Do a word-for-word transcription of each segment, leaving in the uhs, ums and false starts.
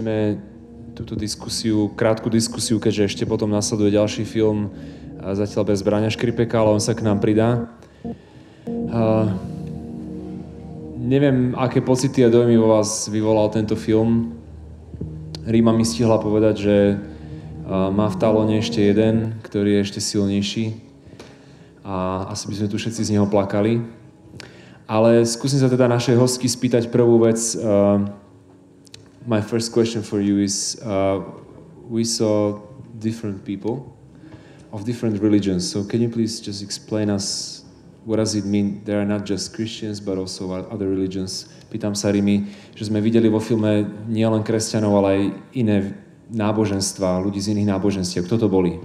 začneme túto diskusiu, krátku diskusiu, keďže ešte potom nasleduje ďalší film, zatiaľ bez Braňa Škripeka, ale on sa k nám pridá. Uh, neviem, aké pocity a dojmy vo vás vyvolal tento film. Ríma mi stihla povedať, že uh, má v talóne ešte jeden, ktorý je ešte silnejší a asi by sme tu všetci z neho plakali. Ale skúsim sa teda našej hostky spýtať prvú vec. Uh, my first question for you is, uh, we saw different people of different religions. So can you please just explain us what does it mean? There are not just Christians, but also other religions. Pýtam sa Rimi, že sme videli vo filme nielen kresťanov, ale aj iné náboženstva, ľudí z iných náboženstiev. Kto to boli?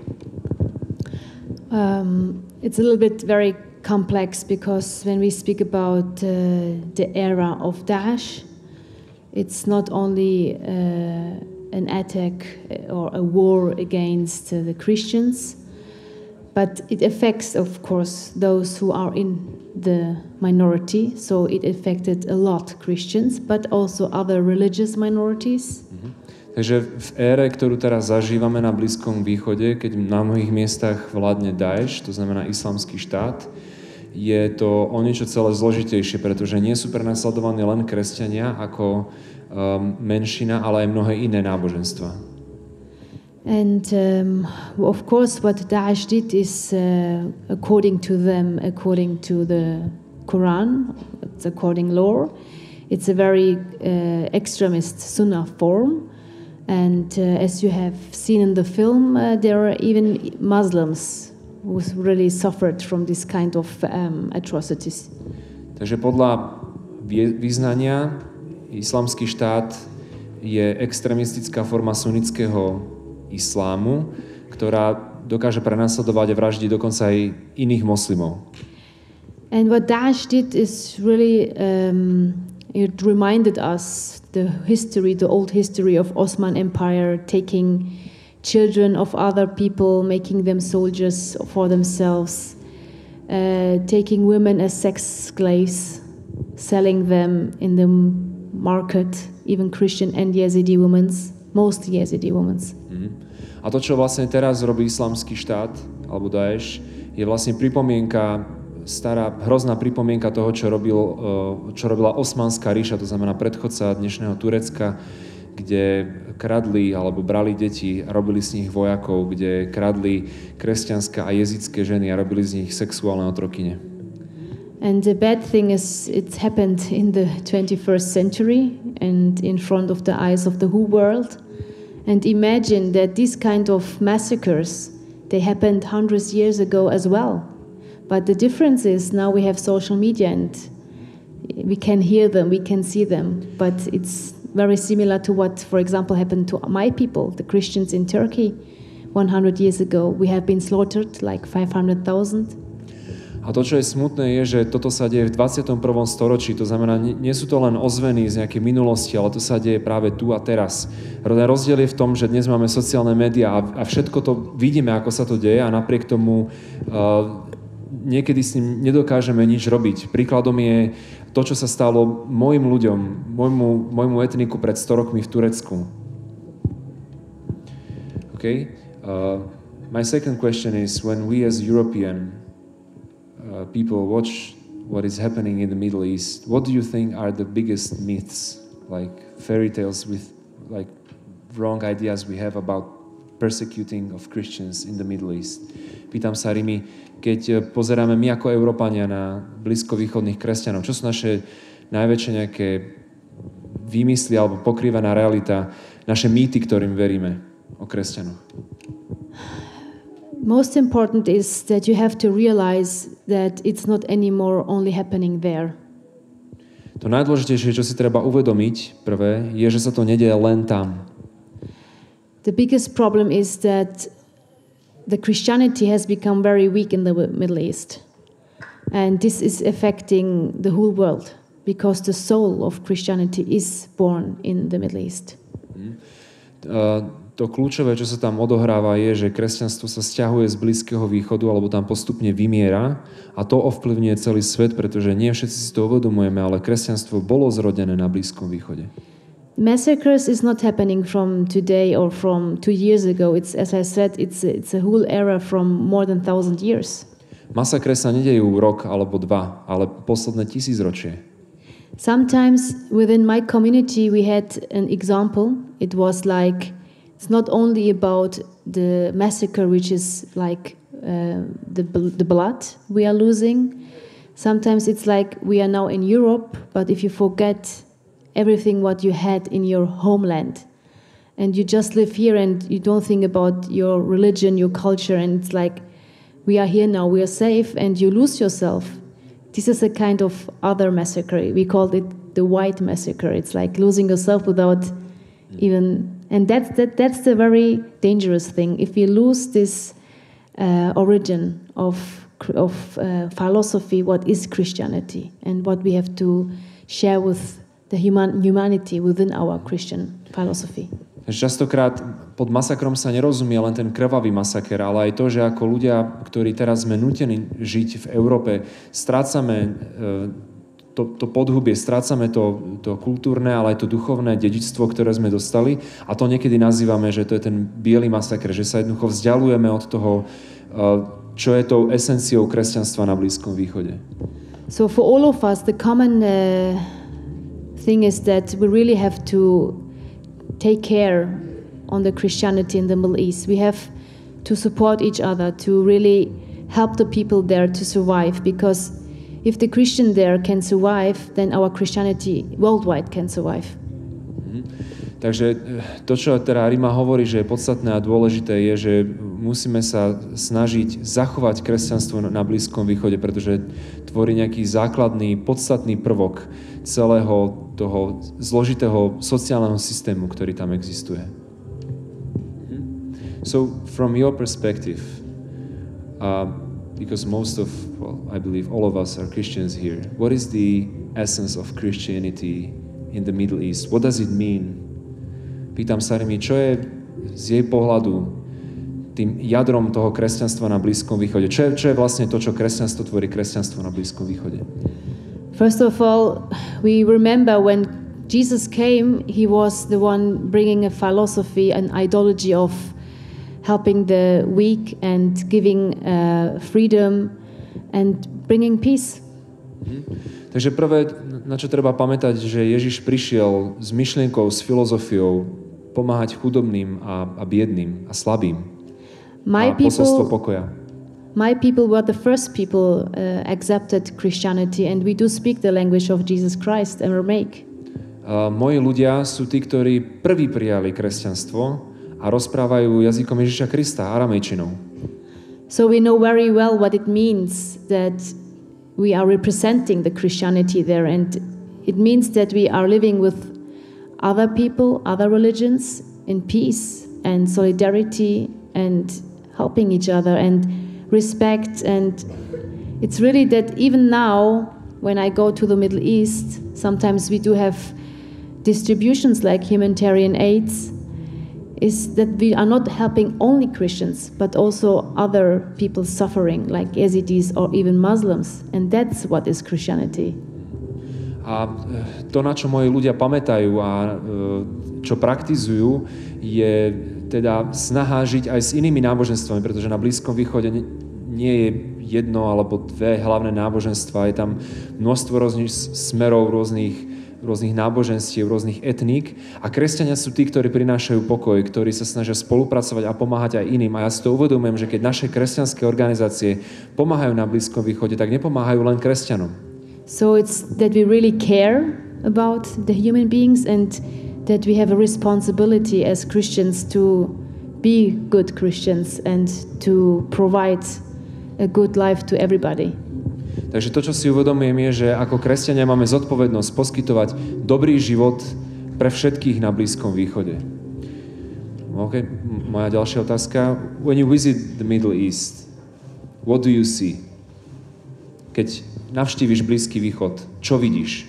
Um, it's a little bit very complex because when we speak about uh, the era of Daesh, it's not only uh, an attack or a war against uh, the Christians, but it affects, of course, those who are in the minority. So it affected a lot Christians, but also other religious minorities. Mm-hmm. Takže v ére, ktorú teraz zažívame na Blízkom východe, keď na mnohých miestach vládne Daesh, to znamená islamský štát, je to o niečo celé zložitejšie, pretože nie sú prenasledovaní len kresťania ako um, menšina, ale aj mnohé iné náboženstva. And um, of course what Daesh did is uh, according to them, according to the Quran, it's according law, it's a very uh, extremist Sunnah form. And uh, as you have seen in the film, uh, there are even Muslims who really suffered from this kind of um, atrocities. Takže podľa vyznania islamský štát je extrémistická forma sunnického islámu, ktorá dokáže prenasledovať a vraždiť dokonca aj iných moslimov. And what Daesh did is really um, it reminded us the history, the old history of Ottoman Empire, taking children of other people, making them soldiers for themselves, uh, taking women as sex slaves, selling them in the market, even Christian and Yazidi women, most Yazidi women. Mm-hmm. A to, čo vlastne teraz robí islamský štát, alebo Daesh, je vlastne pripomienka, stará, hrozná pripomienka toho, čo, robil, čo robila Osmanská ríša, to znamená predchodca dnešného Turecka, kde kradli alebo brali deti a robili z nich vojakov, kde kradli kresťanské a jezické ženy a robili z nich sexuálne otrokyne. And the bad thing is it happened in the twenty-first century and in front of the eyes of the whole world. And imagine that these kind of massacres, they happened hundreds of years ago as well. But the difference is now we have social media and we can hear them, we can see them, but it's very similar to what, for example, happened to my people, the Christians in Turkey, one hundred years ago. We have been slaughtered like five hundred thousand. A to, čo je smutné, je, že toto sa deje v dvadsiatom prvom storočí. To znamená, nie sú to len ozveny z nejakej minulosti, ale to sa deje práve tu a teraz. Rozdiel je v tom, že dnes máme sociálne médiá a, a všetko to vidíme, ako sa to deje a napriek tomu uh, niekedy s ním nedokážeme nič robiť. Príkladom je to, čo sa stalo mojim ľuďom, môjmu, môjmu etniku pred sto rokmi v Turecku. Okay? Uh, my second question is, when we as European uh, people watch what is happening in the Middle East, what do you think are the biggest myths, like fairy tales with like wrong ideas we have about persecuting of Christians in the Middle East? Pýtam sa, Rimi, keď pozeráme my ako Európania na blízkovýchodných kresťanov, čo sú naše najväčšie nejaké výmysly alebo pokrývaná realita, naše mýty, ktorým veríme o kresťanoch? Most important is that you have to realize that it's not anymore only happening there. To najdôležitejšie, čo si treba uvedomiť, prvé, je, že sa to nedeje len tam. The biggest problem is that the Christianity has become very weak in the Middle East. And this is affecting the whole world because the soul of Christianity is born in the Middle East. Mm. Uh, to kľúčové, čo sa tam odohráva, je, že kresťanstvo sa sťahuje z Blízkeho východu alebo tam postupne vymiera a to ovplyvňuje celý svet, pretože nie všetci si to uvedomujeme, ale kresťanstvo bolo zrodené na Blízkom východe. massacres is not happening from today or from two years ago. It's, as I said, it's a, it's a whole era from more than thousand years. Masakre sa nedejú rok alebo dva, ale posledné tisícročie. Sometimes within my community we had an example. It was like, it's not only about the massacre, which is like uh, the, the blood we are losing. Sometimes it's like we are now in Europe, but if you forget everything what you had in your homeland, and you just live here and you don't think about your religion, your culture, and it's like, we are here now, we are safe, and you lose yourself. This is a kind of other massacre. We called it the white massacre. It's like losing yourself without even, and that's that, that's the very dangerous thing. If we lose this uh, origin of of uh, philosophy, what is Christianity, and what we have to share with the human humanity within our Christian philosophy. Častokrát pod masakrom sa nerozumie len ten krvavý masaker, ale aj to, že ako ľudia, ktorí teraz sme nútení žiť v Európe, strácame to, to podhubie, strácame to, to kultúrne, ale aj to duchovné dedičstvo, ktoré sme dostali, a to niekedy nazývame, že to je ten biely masaker, že sa jednoducho vzdialujeme od toho, čo je tou esenciou kresťanstva na Blízkom východe. So for all of us, the common uh, thing is that we really have to take care on the Christianity in the Middle East. We have to support each other, to really help the people there to survive, because if the Christian there can survive, then our Christianity worldwide can survive. Mhm. Takže to, čo teda Rima hovorí, že je podstatné a dôležité, je, že musíme sa snažiť zachovať kresťanstvo na Blízkom východe, pretože tvorí nejaký základný, podstatný prvok celého toho zložitého sociálneho systému, ktorý tam existuje. So, from your perspective, uh, because most of, well, I believe all of us are Christians here, what is the essence of Christianity in the Middle East? What does it mean? Pýtam sa Rimi, čo je z jej pohľadu tým jadrom toho kresťanstva na Blízkom východe? Čo je, čo je vlastne to, čo kresťanstvo tvorí kresťanstvo na Blízkom východe? First of all, we remember when Jesus came, he was the one bringing a philosophy, an ideology of helping the weak and giving uh, freedom and bringing peace. Mhm. Takže prvé, na čo treba pamätať, že Ježiš prišiel s myšlienkou, s filozofiou pomáhať chudobným a, a biedným a slabým. My a posolstvo people, pokoja. my people were the first people uh, accepted Christianity, and we do speak the language of Jesus Christ, Aramaic. Uh, moji ľudia sú tí, ktorí prví prijali kresťanstvo a rozprávajú jazykom Ježiša Krista, aramejčinou. So we know very well what it means that we are representing the Christianity there, and it means that we are living with other people, other religions in peace and solidarity and helping each other and respect. And it's really that even now when I go to the Middle East, sometimes we do have distributions like humanitarian aids, is that we are not helping only Christians, but also other people suffering, like Yazidis or even Muslims. And that's what is Christianity. A to, na čo moji ľudia pamätajú a čo praktizujú, je teda snaha žiť aj s inými náboženstvami, pretože na Blízkom východe nie je jedno alebo dve hlavné náboženstva, je tam množstvo rôznych smerov, rôznych rôznych náboženstiev, rôznych etník, a kresťania sú tí, ktorí prinášajú pokoj, ktorí sa snažia spolupracovať a pomáhať aj iným. A ja si to uvedomujem, že keď naše kresťanské organizácie pomáhajú na Blízkom východe, tak nepomáhajú len kresťanom. So it's that we really care about the human beings and that we have a responsibility as Christians to be good Christians and to provide a good life to everybody. Takže to, čo si uvedomujem, je, že ako kresťania máme zodpovednosť poskytovať dobrý život pre všetkých na Blízkom východe. OK, moja ďalšia otázka. When you visit the Middle East, what do you see? Keď navštíviš Blízky východ, čo vidíš?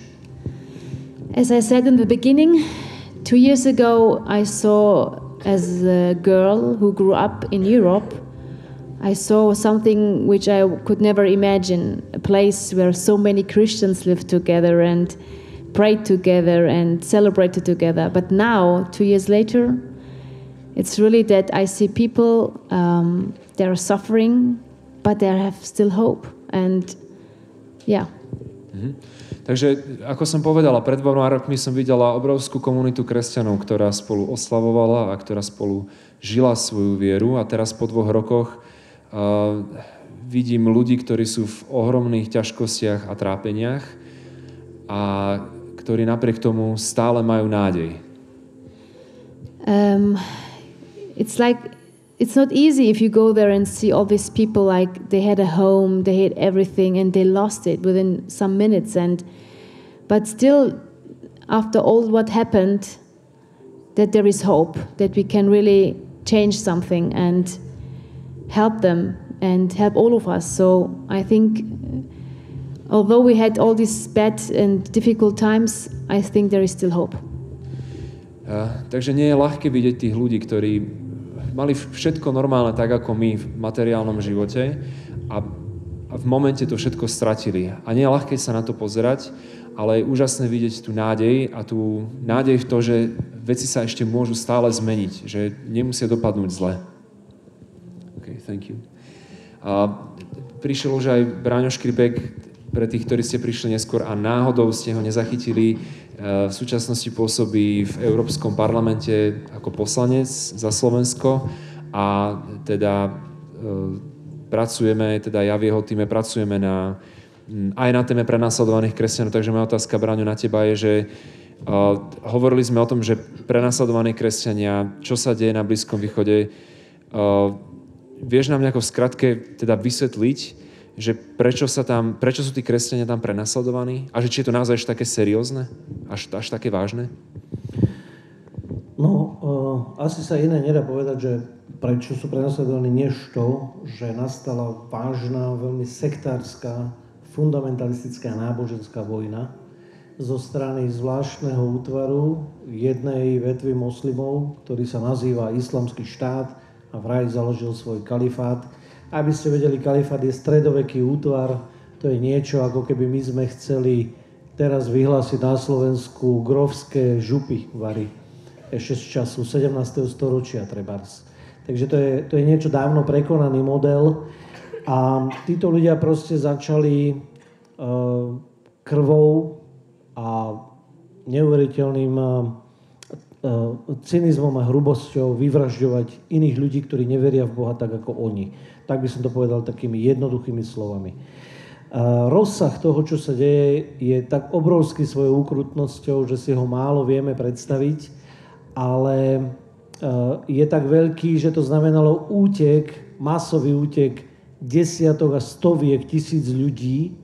As I said in the beginning, two years ago I saw, as a girl who grew up in Europe, I saw something which I could never imagine, a place where so many Christians live together and prayed together and celebrated together. But now, two years later, it's really that I see people, um, they are suffering, but they have still hope. And yeah. Mm-hmm. Takže, ako som povedala, pred dvoma rokmi som videla obrovskú komunitu kresťanov, ktorá spolu oslavovala a ktorá spolu žila svoju vieru. A teraz po dvoch rokoch uh, vidím ľudí, ktorí sú v ohromných ťažkostiach a trápeniach a ktorí napriek tomu stále majú nádej. Um, it's like it's not easy if you go there and see all these people like they had a home, they had everything, and they lost it within some minutes. And but still, after all what happened, that there is hope, that we can really change something and help them and help all of us. So I think, although we had all these bad and difficult times, I think there is still hope. Uh, takže nie je ľahké vidieť tých ľudí, ktorí mali všetko normálne tak, ako my v materiálnom živote a, a v momente to všetko stratili. A nie je ľahké sa na to pozerať, ale je úžasné vidieť tú nádej a tú nádej v to, že veci sa ešte môžu stále zmeniť, že nemusia dopadnúť zle. OK, thank you. A prišiel už aj Bráňo Škripek, pre tých, ktorí ste prišli neskôr a náhodou ste ho nezachytili. V súčasnosti pôsobí v Európskom parlamente ako poslanec za Slovensko a teda pracujeme, teda ja v jeho týme pracujeme na, aj na téme prenasledovaných kresťanov. Takže moja otázka, Bráňo, na teba je, že uh, hovorili sme o tom, že prenasledovaní kresťania, čo sa deje na Blízkom východe. Uh, vieš nám nejako v skratke teda vysvetliť, že prečo sa tam, prečo sú tí kresťania tam prenasledovaní a že či je to naozaj až také seriózne, až, až také vážne? No, uh, asi sa iné nedá povedať, že prečo sú prenasledovaní, než to, že nastala vážna, veľmi sektárska, fundamentalistická náboženská vojna zo strany zvláštneho útvaru jednej vetvy moslimov, ktorý sa nazýva Islamský štát a vraj založil svoj kalifát. Aby ste vedeli, kalifát je stredoveký útvar, to je niečo, ako keby my sme chceli teraz vyhlásiť na Slovensku grovské župy vary, ešte z času sedemnásteho storočia trebárs. Takže to je, to je niečo dávno prekonaný model a títo ľudia proste začali uh, krvou a neuveriteľným uh, cynizmom a hrubosťou vyvražďovať iných ľudí, ktorí neveria v Boha tak ako oni. Tak by som to povedal takými jednoduchými slovami. Uh, rozsah toho, čo sa deje, je tak obrovský svojou ukrutnosťou, že si ho málo vieme predstaviť, ale uh, je tak veľký, že to znamenalo útek, masový útek desiatok a stoviek tisíc ľudí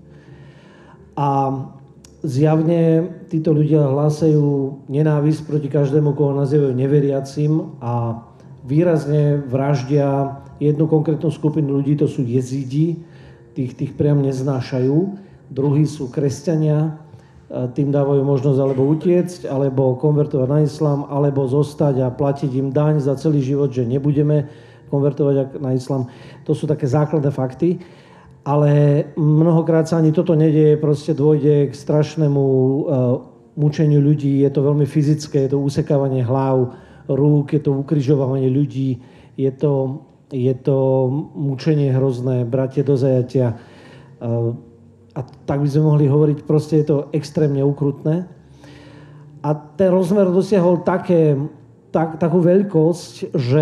a zjavne títo ľudia hlásajú nenávisť proti každému, koho nazývajú neveriacim a výrazne vraždia jednu konkrétnu skupinu ľudí, to sú jezídi, tých, tých priam neznášajú. Druhí sú kresťania, tým dávajú možnosť alebo utiecť, alebo konvertovať na islám, alebo zostať a platiť im daň za celý život, že nebudeme konvertovať na islám. To sú také základné fakty. Ale mnohokrát sa ani toto nedieje, proste dôjde k strašnému uh, mučeniu ľudí, je to veľmi fyzické, je to usekávanie hlav, rúk, je to ukrižovanie ľudí, je to, je to mučenie hrozné, bratie do zajatia. Uh, a tak by sme mohli hovoriť, proste je to extrémne ukrutné. A ten rozmer dosiahol také, tak, takú veľkosť, že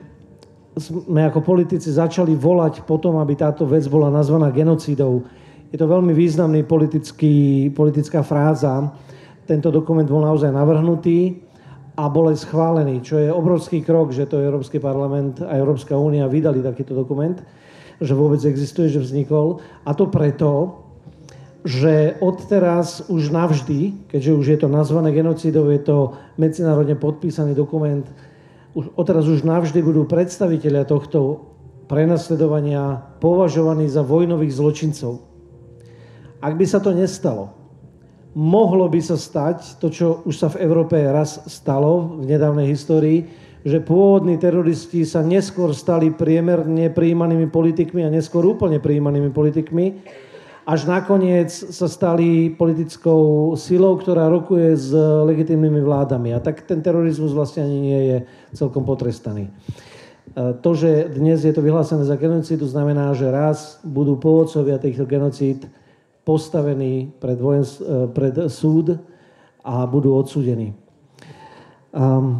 sme ako politici začali volať potom, aby táto vec bola nazvaná genocídou. Je to veľmi významný politický, politická fráza. Tento dokument bol naozaj navrhnutý a bol aj schválený, čo je obrovský krok, že to Európsky parlament a Európska únia vydali takýto dokument, že vôbec existuje, že vznikol. A to preto, že odteraz už navždy, keďže už je to nazvané genocídou, je to medzinárodne podpísaný dokument, už, odteraz už navždy budú predstavitelia tohto prenasledovania považovaní za vojnových zločincov. Ak by sa to nestalo, mohlo by sa stať to, čo už sa v Európe raz stalo v nedávnej histórii, že pôvodní teroristi sa neskôr stali priemerne prijímanými politikmi a neskôr úplne prijímanými politikmi až nakoniec sa stali politickou silou, ktorá rokuje s legitímnymi vládami. A tak ten terorizmus vlastne ani nie je celkom potrestaný. To, že dnes je to vyhlásené za genocídu, znamená, že raz budú pôvodcovia týchto genocíd postavení pred, vojens- pred súd a budú odsúdení. Um,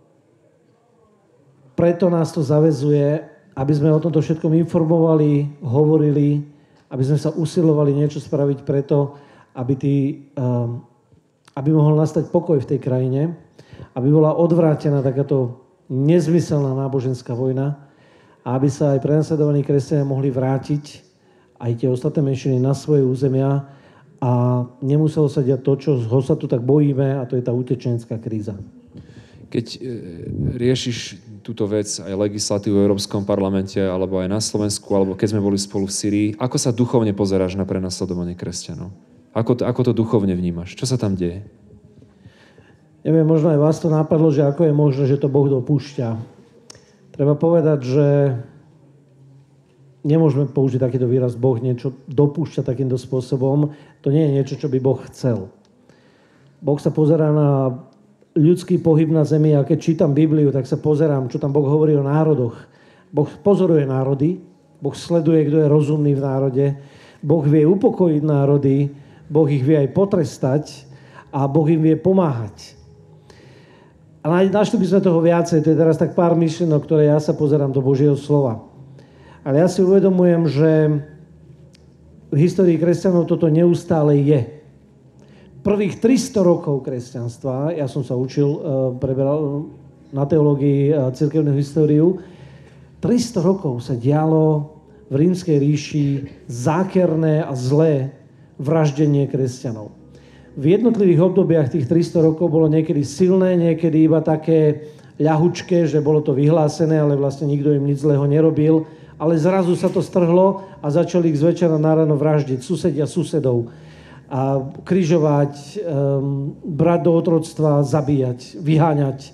preto nás to zaväzuje, aby sme o tomto všetkom informovali, hovorili, aby sme sa usilovali niečo spraviť preto, aby, tí, um, aby mohol nastať pokoj v tej krajine, aby bola odvrátená takáto nezmyselná náboženská vojna a aby sa aj prenasledovaní kresťania mohli vrátiť aj tie ostatné menšiny na svoje územia a nemuselo sa diať to, čo ho sa tu tak bojíme, a to je tá utečenecká kríza. Keď e, riešiš túto vec, aj legislatívu v Európskom parlamente, alebo aj na Slovensku, alebo keď sme boli spolu v Syrii, ako sa duchovne pozeráš na prenasledovanie kresťanov? Ako to, ako to duchovne vnímaš? Čo sa tam deje? Neviem, možno aj vás to napadlo, že ako je možné, že to Boh dopúšťa. Treba povedať, že nemôžeme použiť takýto výraz Boh niečo dopúšťa takýmto spôsobom. To nie je niečo, čo by Boh chcel. Boh sa pozerá na ľudský pohyb na zemi a keď čítam Bibliu, tak sa pozerám, čo tam Boh hovorí o národoch. Boh pozoruje národy, Boh sleduje, kto je rozumný v národe, Boh vie upokojiť národy, Boh ich vie aj potrestať a Boh im vie pomáhať. A našli by sme toho viacej, to je teraz tak pár myšlienok, ktoré ja sa pozerám do Božieho slova. Ale ja si uvedomujem, že v histórii kresťanov toto neustále je. Prvých tristo rokov kresťanstva, ja som sa učil, preberal na teológii cirkevnú históriu, tristo rokov sa dialo v Rímskej ríši zákerné a zlé vraždenie kresťanov. V jednotlivých obdobiach tých tristo rokov bolo niekedy silné, niekedy iba také ľahučké, že bolo to vyhlásené, ale vlastne nikto im nič zlého nerobil. Ale zrazu sa to strhlo a začali ich z večera na ráno vraždiť, susedia susedov. A križovať, um, brať do otroctva, zabíjať, vyháňať.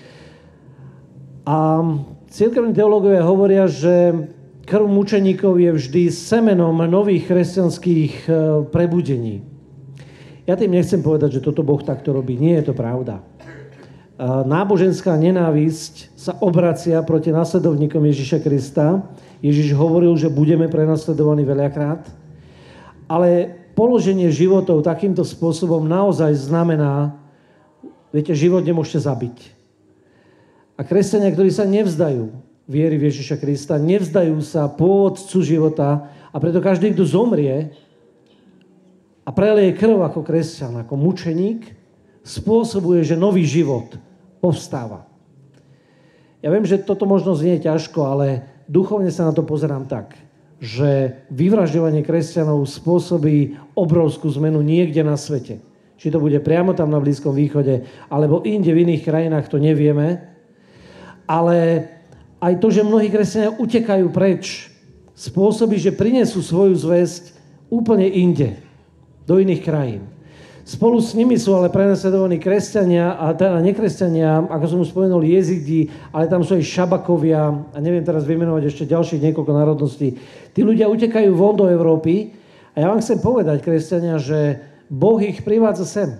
A cirkevní teológovia hovoria, že krv mučeníkov je vždy semenom nových kresťanských uh, prebudení. Ja tým nechcem povedať, že toto Boh takto robí. Nie je to pravda. Uh, náboženská nenávisť sa obracia proti nasledovníkom Ježiša Krista. Ježiš hovoril, že budeme prenasledovaní veľakrát, ale položenie životov takýmto spôsobom naozaj znamená, viete, život nemôžete zabiť. A kresťania, ktorí sa nevzdajú viery v Ježiša Krista, nevzdajú sa pôvodcu života a preto každý, kto zomrie a preleje krv ako kresťan, ako mučeník, spôsobuje, že nový život povstáva. Ja viem, že toto možno znie ťažko, ale duchovne sa na to pozerám tak, že vyvražďovanie kresťanov spôsobí obrovskú zmenu niekde na svete. Či to bude priamo tam na Blízkom východe, alebo inde v iných krajinách, to nevieme. Ale aj to, že mnohí kresťania utekajú preč, spôsobí, že prinesú svoju zvesť úplne inde, do iných krajín. Spolu s nimi sú ale prenasledovaní kresťania a teda nekresťania, ako som už spomenul, jezidi, ale tam sú aj šabakovia a neviem teraz vymenovať ešte ďalších niekoľko národností. Tí ľudia utekajú von do Európy a ja vám chcem povedať, kresťania, že Boh ich privádza sem.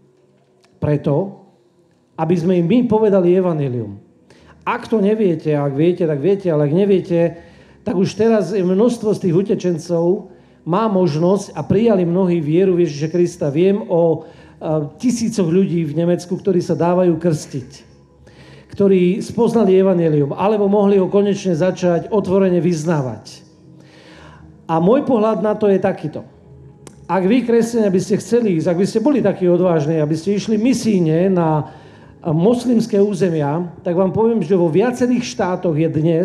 Preto, aby sme im my povedali evanjelium. Ak to neviete, ak viete, tak viete, ale ak neviete, tak už teraz je množstvo z tých utečencov, má možnosť a prijali mnohí vieru v Ježiša Krista. Viem o uh, tisícoch ľudí v Nemecku, ktorí sa dávajú krstiť, ktorí spoznali evanjelium, alebo mohli ho konečne začať otvorene vyznávať. A môj pohľad na to je takýto. Ak vy, kresťania, by ste chceli ísť, ak by ste boli takí odvážni, aby ste išli misíne na moslimské územia, tak vám poviem, že vo viacerých štátoch je dnes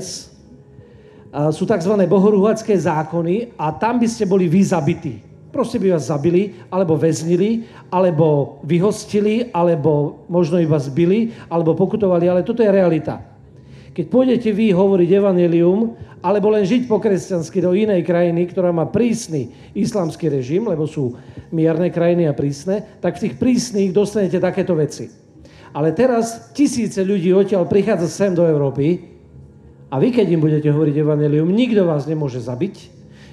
sú tzv. Bohorúhacké zákony a tam by ste boli vy zabití. Proste by vás zabili, alebo väznili, alebo vyhostili, alebo možno iba zbili, alebo pokutovali, ale toto je realita. Keď pôjdete vy hovoriť evanjelium, alebo len žiť po kresťansky do inej krajiny, ktorá má prísny islamský režim, lebo sú mierne krajiny a prísne, tak v tých prísnych dostanete takéto veci. Ale teraz tisíce ľudí odtiaľ prichádza sem do Európy, a vy, keď im budete hovoriť evanjelium, nikto vás nemôže zabiť,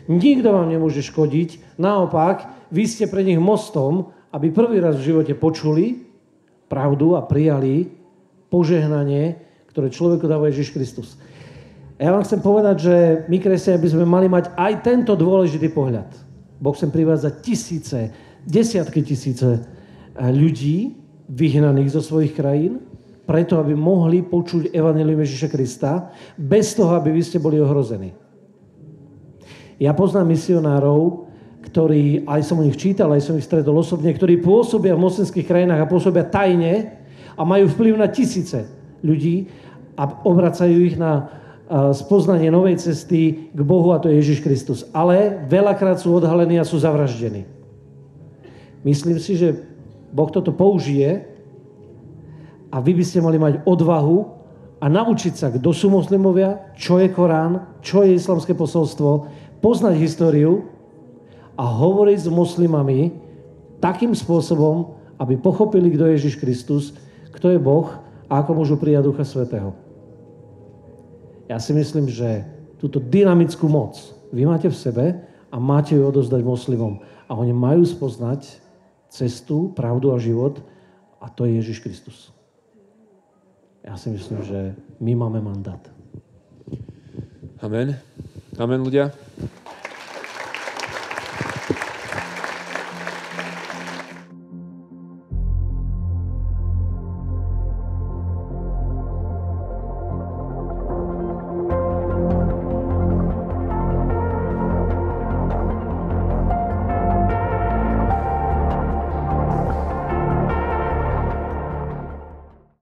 Nikto vám nemôže škodiť. Naopak, vy ste pre nich mostom, aby prvý raz v živote počuli pravdu a prijali požehnanie, ktoré človeku dáva Ježiš Kristus. A ja vám chcem povedať, že my, kresťania, by sme mali mať aj tento dôležitý pohľad. Boh sem privádza tisíce, desiatky tisíce ľudí vyhnaných zo svojich krajín, preto, aby mohli počuť evanjelium Ježiša Krista, bez toho, aby vy ste boli ohrození. Ja poznám misionárov, ktorí, aj som o nich čítal, aj som ich stretol osobne, ktorí pôsobia v moslimských krajinách a pôsobia tajne a majú vplyv na tisíce ľudí a obracajú ich na spoznanie novej cesty k Bohu, a to je Ježiš Kristus. Ale veľakrát sú odhalení a sú zavraždení. Myslím si, že Boh toto použije a vy by ste mali mať odvahu a naučiť sa, kto sú moslimovia, čo je Korán, čo je islamské posolstvo, poznať históriu a hovoriť s moslimami takým spôsobom, aby pochopili, kto je Ježiš Kristus, kto je Boh a ako môžu prijať Ducha Svätého. Ja si myslím, že túto dynamickú moc vy máte v sebe a máte ju odozdať moslimom. A oni majú spoznať cestu, pravdu a život a to je Ježiš Kristus. Ja si myslím, že my máme mandát. Amen. Amen, ľudia.